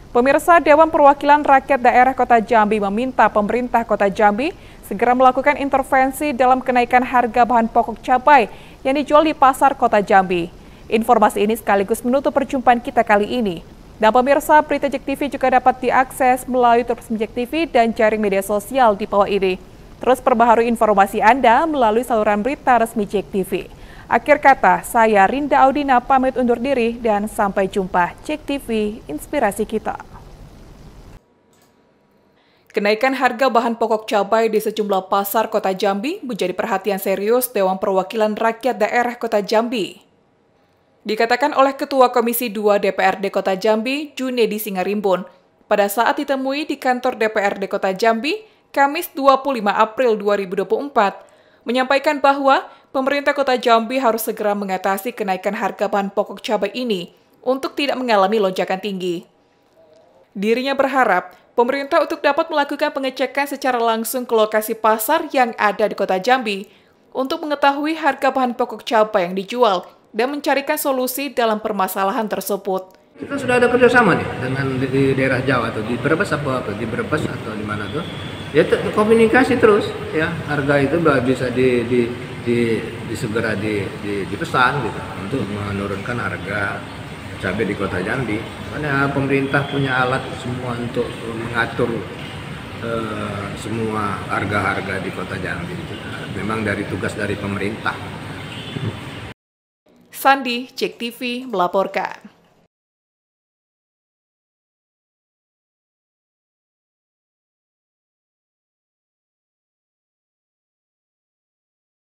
Pemirsa, Dewan Perwakilan Rakyat Daerah Kota Jambi meminta pemerintah Kota Jambi segera melakukan intervensi dalam kenaikan harga bahan pokok cabai yang dijual di pasar Kota Jambi. Informasi ini sekaligus menutup perjumpaan kita kali ini. Dan pemirsa, berita JEK TV juga dapat diakses melalui resmi JEK TV dan jaring media sosial di bawah ini. Terus perbaharui informasi Anda melalui saluran berita resmi JEK TV. Akhir kata, saya Rinda Audina pamit undur diri dan sampai jumpa. JEK TV, inspirasi kita. Kenaikan harga bahan pokok cabai di sejumlah pasar Kota Jambi menjadi perhatian serius Dewan Perwakilan Rakyat Daerah Kota Jambi. Dikatakan oleh Ketua Komisi 2 DPRD Kota Jambi, Junedi Singarimbun, pada saat ditemui di kantor DPRD Kota Jambi, Kamis 25 April 2024, menyampaikan bahwa pemerintah Kota Jambi harus segera mengatasi kenaikan harga bahan pokok cabai ini untuk tidak mengalami lonjakan tinggi. Dirinya berharap pemerintah untuk dapat melakukan pengecekan secara langsung ke lokasi pasar yang ada di Kota Jambi untuk mengetahui harga bahan pokok cabai yang dijual dan mencarikan solusi dalam permasalahan tersebut. Kita sudah ada kerjasama nih dengan di daerah Jawa atau di Brebes di Brebes atau di mana tuh. Ya komunikasi terus ya, harga itu bisa segera dipesan gitu untuk menurunkan harga cabai di Kota Jambi. Karena pemerintah punya alat semua untuk mengatur semua harga-harga di Kota Jambi. Memang dari tugas dari pemerintah. Sandi, JEK TV melaporkan.